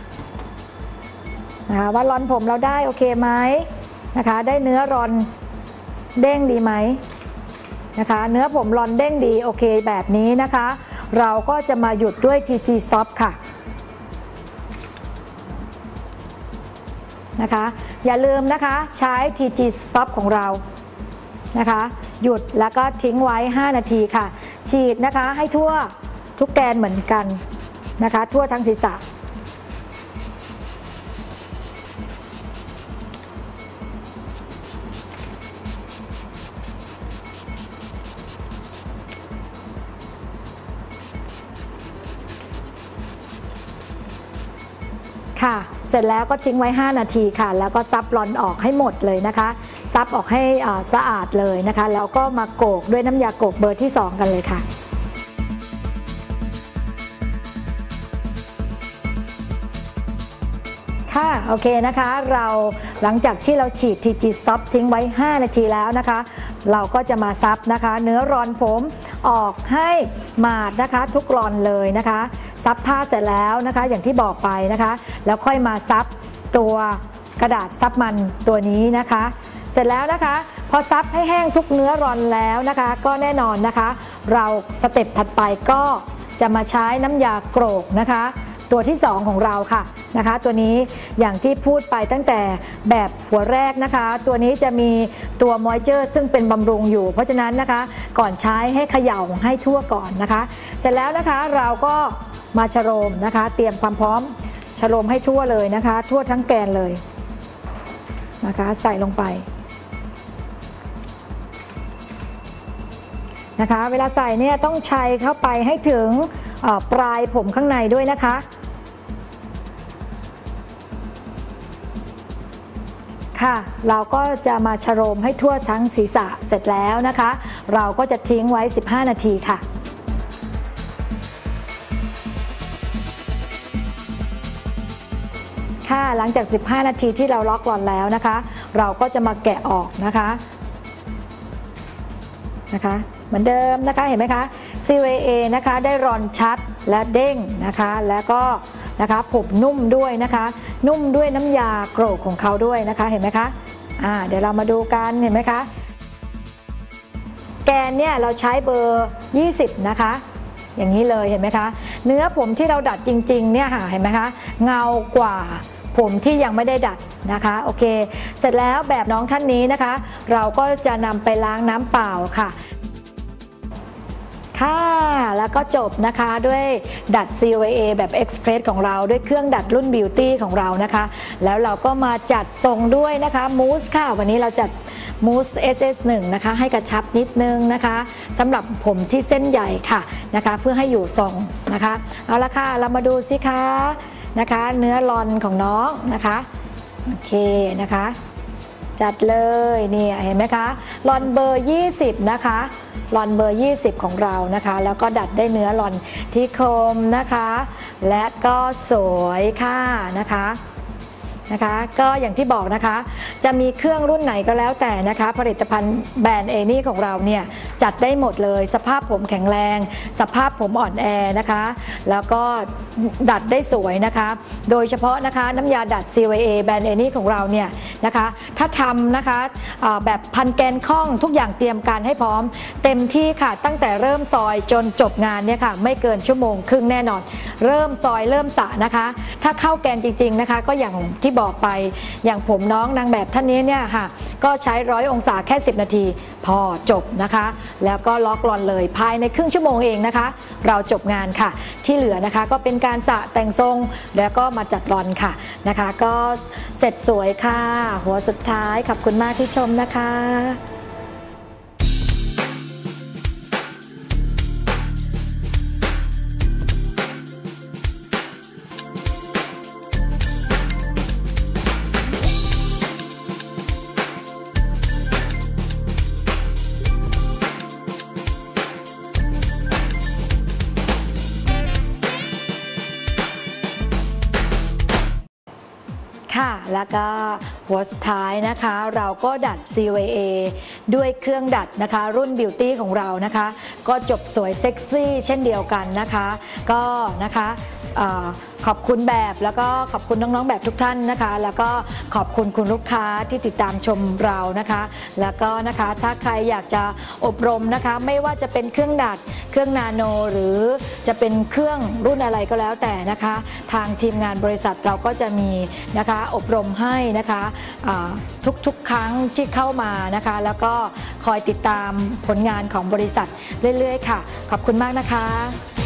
นะคะว่ารอนผมเราได้โอเคไหมนะคะได้เนื้อรอนเด้งดีไหมนะคะเนื้อผมรอนเด้งดีโอเคแบบนี้นะคะเราก็จะมาหยุดด้วย ที จี Stop ค่ะนะคะอย่าลืมนะคะใช้ ที จี Stop ของเรานะคะหยุดแล้วก็ทิ้งไว้ห้านาทีค่ะฉีดนะคะให้ทั่วทุกแกนเหมือนกันนะคะทั่วทั้งศีรษะค่ะเสร็จแล้วก็ทิ้งไว้ห้านาทีค่ะแล้วก็ซับรอนออกให้หมดเลยนะคะซับออกให้สะอาดเลยนะคะแล้วก็มาโกกด้วยน้ำยาโกกเบอร์ที่สองกันเลยค่ะค่ะโอเคนะคะเราหลังจากที่เราฉีด ที จี Stop ทิ้งไว้ห้านาทีแล้วนะคะเราก็จะมาซับนะคะเนื้อรอนผมออกให้หมาดนะคะทุกรอนเลยนะคะซับผ้าเสร็จแล้วนะคะอย่างที่บอกไปนะคะแล้วค่อยมาซับตัวกระดาษซับมันตัวนี้นะคะเสร็จแล้วนะคะพอซับให้แห้งทุกเนื้อรอนแล้วนะคะก็แน่นอนนะคะเราสเต็ปถัดไปก็จะมาใช้น้ำยาโกรกนะคะตัวที่สองของเราค่ะนะคะตัวนี้อย่างที่พูดไปตั้งแต่แบบหัวแรกนะคะตัวนี้จะมีตัวมอยเจอร์ซึ่งเป็นบำรุงอยู่เพราะฉะนั้นนะคะก่อนใช้ให้เขย่าให้ทั่วก่อนนะคะเสร็จแล้วนะคะเราก็มาชโลมนะคะเตรียมความพร้อมชโลมให้ทั่วเลยนะคะทั่วทั้งแกนเลยนะคะใส่ลงไปนะคะเวลาใส่เนี่ยต้องใช้เข้าไปให้ถึงปลายผมข้างในด้วยนะคะค่ะเราก็จะมาชโลมให้ทั่วทั้งศีรษะเสร็จแล้วนะคะเราก็จะทิ้งไว้สิบห้านาทีค่ะค่ะหลังจากสิบห้านาทีที่เราล็อกรอนแล้วนะคะเราก็จะมาแกะออกนะคะนะคะเหมือนเดิมนะคะเห็นไหมคะ ซี วาย เอ นะคะได้รอนชัดและเด้งนะคะแล้วก็นะคะผมนุ่มด้วยนะคะนุ่มด้วยน้ำยาโกรกของเขาด้วยนะคะเห็นไหมคะอ่าเดี๋ยวเรามาดูกันเห็นไหมคะแกนเนี่ยเราใช้เบอร์ยี่สิบนะคะอย่างนี้เลยเห็นไหมคะเนื้อผมที่เราดัดจริงๆเนี่ยค่ะเห็นไหมคะเงากว่าผมที่ยังไม่ได้ดัดนะคะโอเคเสร็จแล้วแบบน้องท่านนี้นะคะเราก็จะนำไปล้างน้ำเปล่าค่ะค่ะแล้วก็จบนะคะด้วยดัด ซี วาย เอ แบบ Express ของเราด้วยเครื่องดัดรุ่น Beauty ของเรานะคะแล้วเราก็มาจัดทรงด้วยนะคะมูสค่ะวันนี้เราจัดมูส เอส เอส หนึ่ง นะคะให้กระชับนิดนึงนะคะสำหรับผมที่เส้นใหญ่ค่ะนะคะเพื่อให้อยู่ทรงนะคะเอาละค่ะเรามาดูสิคะนะคะเนื้อรอนของน้องนะคะโอเคนะคะจัดเลยนี่เห็นไหมคะรอนเบอร์ยี่สิบนะคะรอนเบอร์ยี่สิบของเรานะคะแล้วก็ดัดได้เนื้อรอนที่คมนะคะและก็สวยค่ะนะคะนะคะก็อย่างที่บอกนะคะจะมีเครื่องรุ่นไหนก็แล้วแต่นะคะผลิตภัณฑ์แบรนด์เอนี่ของเราเนี่ยจัดได้หมดเลยสภาพผมแข็งแรงสภาพผมอ่อนแอนะคะแล้วก็ดัดได้สวยนะคะโดยเฉพาะนะคะน้ำยาดัด ซี วาย เอ แบรนด์เอนี่ของเราเนี่ยนะคะถ้าทำนะคะแบบพันแกนข้องทุกอย่างเตรียมการให้พร้อมเต็มที่ค่ะตั้งแต่เริ่มซอยจนจบงานเนี่ยค่ะไม่เกินชั่วโมงครึ่งแน่นอนเริ่มซอยเริ่มสระนะคะถ้าเข้าแกนจริงๆนะคะก็อย่างที่บอกไปอย่างผมน้องนางแบบท่านนี้เนี่ยค่ะก็ใช้ร้อยองศาแค่สิบนาทีพอจบนะคะแล้วก็ล็อกรอนเลยภายในครึ่งชั่วโมงเองนะคะเราจบงานค่ะที่เหลือนะคะก็เป็นการสระแต่งทรงแล้วก็มาจัดรอนค่ะนะคะก็เสร็จสวยค่ะหัวสุดท้ายขอบคุณมากที่ชมนะคะค่ะแล้วก็หัวสุดท้ายนะคะเราก็ดัด ซี วาย เอ ด้วยเครื่องดัดนะคะรุ่น Beauty ของเรานะคะก็จบสวยเซ็กซี่เช่นเดียวกันนะคะก็นะคะขอบคุณแบบแล้วก็ขอบคุณน้องๆแบบทุกท่านนะคะแล้วก็ขอบคุณคุณลูกค้าที่ติดตามชมเรานะคะแล้วก็นะคะถ้าใครอยากจะอบรมนะคะไม่ว่าจะเป็นเครื่องดัดเครื่องนาโนหรือจะเป็นเครื่องรุ่นอะไรก็แล้วแต่นะคะทางทีมงานบริษัทเราก็จะมีนะคะอบรมให้นะคะทุกๆครั้งที่เข้ามานะคะแล้วก็คอยติดตามผลงานของบริษัทเรื่อยๆค่ะขอบคุณมากนะคะ